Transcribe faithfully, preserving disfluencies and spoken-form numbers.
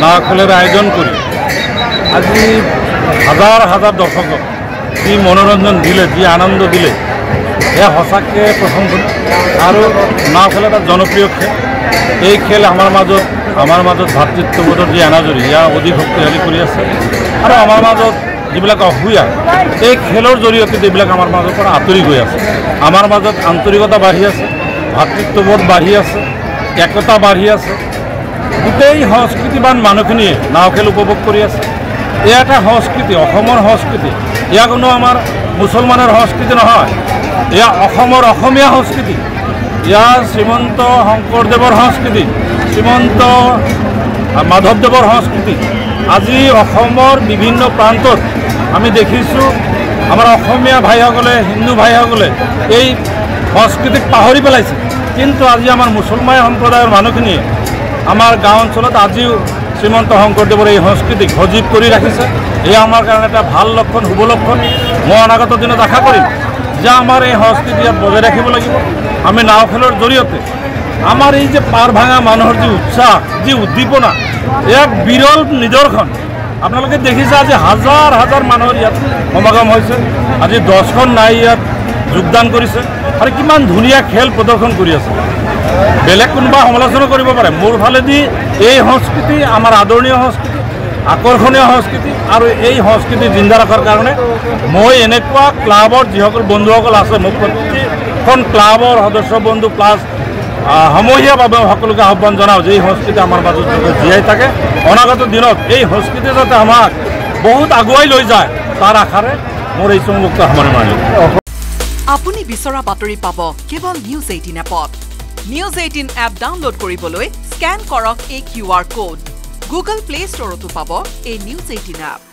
নাওখেলৰ আয়োজন কৰি আজি হাজাৰ হাজাৰ দৰ্শকক যি মনোৰঞ্জন দিলে, যি আনন্দ দিলে, এয়া সঁচাকৈ প্ৰশংসনীয়। আৰু নাওখেল এটা জনপ্ৰিয় খেল। এই খেল আমাৰ মাজত আমাৰ মাজত ভাতৃত্ববোধৰ যি এনাজৰী ইয়াৰ অধিক শক্তিশালী কৰি আছে। আৰু আমাৰ মাজত যিবিলাক অসূয়া, এই খেলৰ জৰিয়তে যিবিলাক আমাৰ মাজৰ পৰা আঁতৰি গৈ আছে, আমাৰ মাজত আন্তৰিকতা বাঢ়ি আছে, ভাতৃত্ববোধ বাঢ়ি আছে, একতা বাঢ়ি আছে। গোটেই সংস্কৃতিবান মানুহখিনিয়ে নাওখেল উপভোগ কৰি আছে। এয়া এটা সংস্কৃতি, অসমৰ সংস্কৃতি। এয়া কোনো আমাৰ মুছলমানৰ সংস্কৃতি নহয়, এয়া অসমৰ অসমীয়া সংস্কৃতি। এয়া শ্ৰীমন্ত শংকৰদেৱৰ সংস্কৃতি, শ্ৰীমন্ত মাধৱদেৱৰ সংস্কৃতি। আজি অসমৰ বিভিন্ন প্ৰান্তত আমি দেখিছোঁ আমাৰ অসমীয়া ভাইসকলে, হিন্দু ভাইসকলে এই সংস্কৃতিক পাহৰি পেলাইছে। কিন্তু আজি আমাৰ মুছলমান সম্প্ৰদায়ৰ মানুহখিনিয়ে আমাৰ গাঁও অঞ্চলত আজিও শ্ৰীমন্ত শংকৰদেৱৰ এই সংস্কৃতিক সজীৱ কৰি ৰাখিছে। এয়া আমাৰ কাৰণে এটা ভাল লক্ষণ, শুভ লক্ষণ। মই অনাগত দিনত আশা কৰিম যে আমাৰ এই সংস্কৃতি ইয়াত বজাই ৰাখিব লাগিব। আমি নাওখেলৰ জৰিয়তে আমাৰ এই যে পাৰ ভাঙা মানুহৰ যি উৎসাহ, যি উদ্দীপনা, এক বিৰল নিদৰ্শন। আপোনালোকে দেখিছে আজি হাজাৰ হাজাৰ মানুহৰ ইয়াত সমাগম হৈছে। আজি দহখন নাই ইয়াত যোগদান কৰিছে আৰু কিমান ধুনীয়া খেল প্ৰদৰ্শন কৰি আছে। বেলেগ কোনোবা সমালোচনা কৰিব পাৰে, মোৰ ফালেদি এই সংস্কৃতি আমাৰ আদৰণীয় সংস্কৃতি, আকৰ্ষণীয় সংস্কৃতি। আৰু এই সংস্কৃতি জিন্দা ৰখাৰ কাৰণে মই এনেকুৱা ক্লাবৰ যিসকল বন্ধুসকল আছে, মোক প্ৰতিখন ক্লাবৰ সদস্য বন্ধু প্লাছ সমূহীয়াভাৱে সকলোকে আহ্বান জনাওঁ যে এই সংস্কৃতি আমাৰ মাজত জীয়াই থাকে। অনাগত দিনত এই সংস্কৃতি যাতে আমাক বহুত আগুৱাই লৈ যায়, তাৰ আশাৰে মোৰ এই চমুক্ত সামৰণি মাৰিলোঁ। আপুনি বিচৰা বাতৰি পাব কেৱল নিউজ এইটিন এপত। নিউজ এইটিন এপ ডাউনলোড কৰিবলৈ স্কেন কৰক এই Q R code. Google Play ষ্টৰতো পাব এই নিউজ এইটিন এপ।